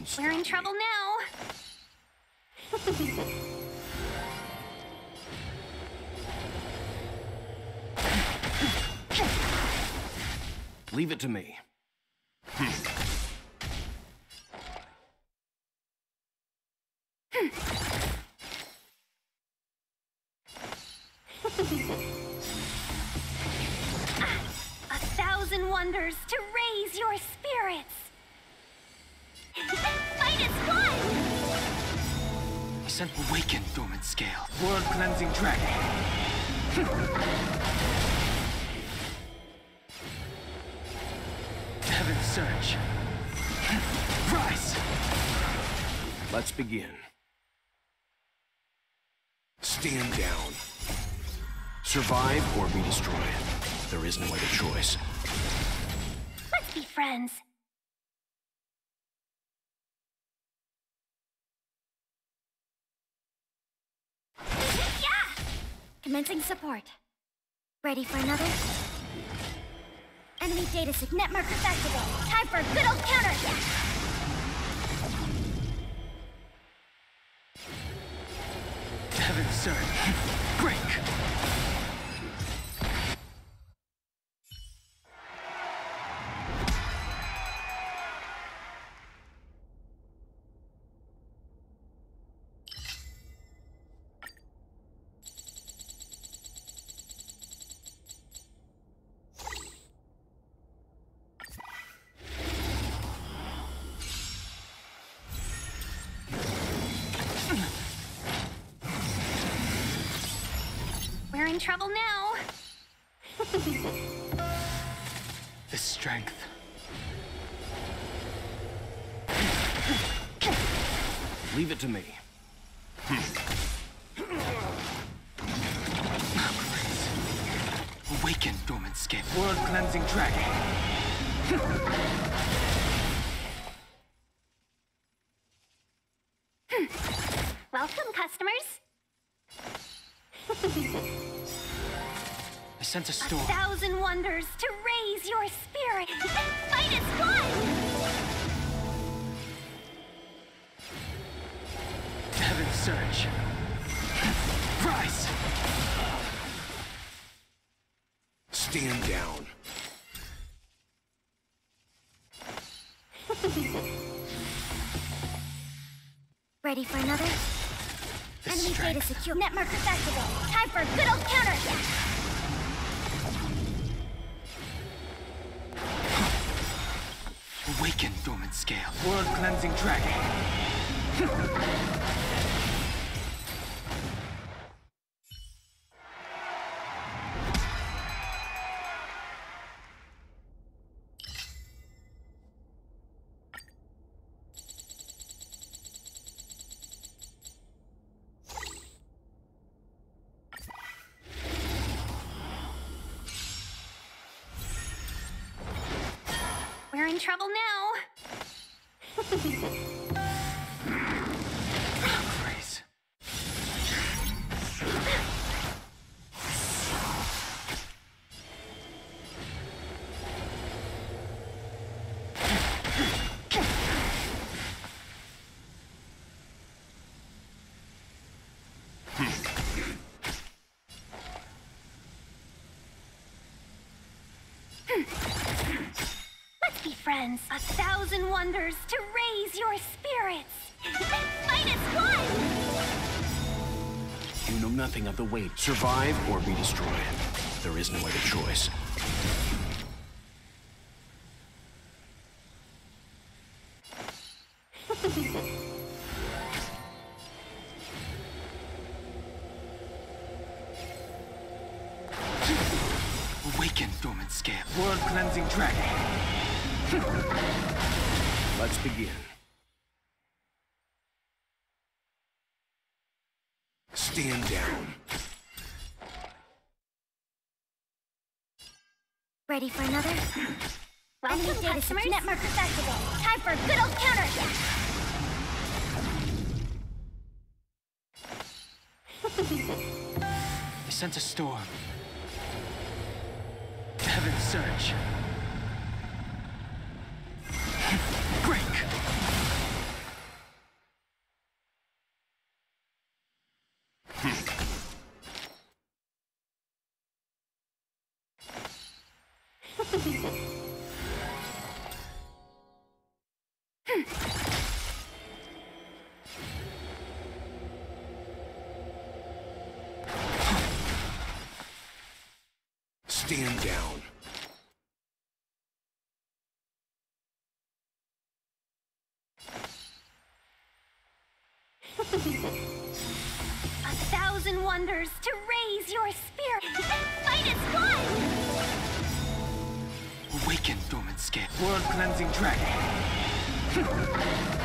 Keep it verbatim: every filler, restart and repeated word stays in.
We're in trouble now. Leave it to me. A thousand wonders to raise your spirits. Fight is one! I sent Awaken Dormant Scale. World Cleansing Dragon. Heaven's Surge. Rise! Let's begin. Stand down. Survive or be destroyed. There is no other choice. Let's be friends. Yeah! Commencing support. Ready for another? Enemy data sig net markers activated. Time for a good old counterattack. Heaven's Surge. Break! We're in trouble now. The strength. Leave it to me. Awaken Dormant Scale. World Cleansing Dragon. Welcome, customers. I sent a A storm. thousand wonders to raise your spirit. Fight is one! Heaven's Surge. Rise! Stand down. Ready for another? The Enemy data strength. secure. Net markers activated. Time for a good old counterattack. Awaken Dormant Scale. World Cleansing Dragon. We're in trouble now. Grace. Let's be friends. A thousand wonders to raise your spirits. Fight is one! You know nothing of the weight. Survive or be destroyed. There is no other choice. Awaken Dormant Scale. World Cleansing Dragon. Let's begin. Stand down. Ready for another? Welcome, Enemy data customers. net markers activated. Time for a good old counterattack. I sent a storm. Heaven's Surge. Break! Stand down. A thousand wonders to raise your spirit. Fight as one! Awaken, dormant scale. World cleansing dragon.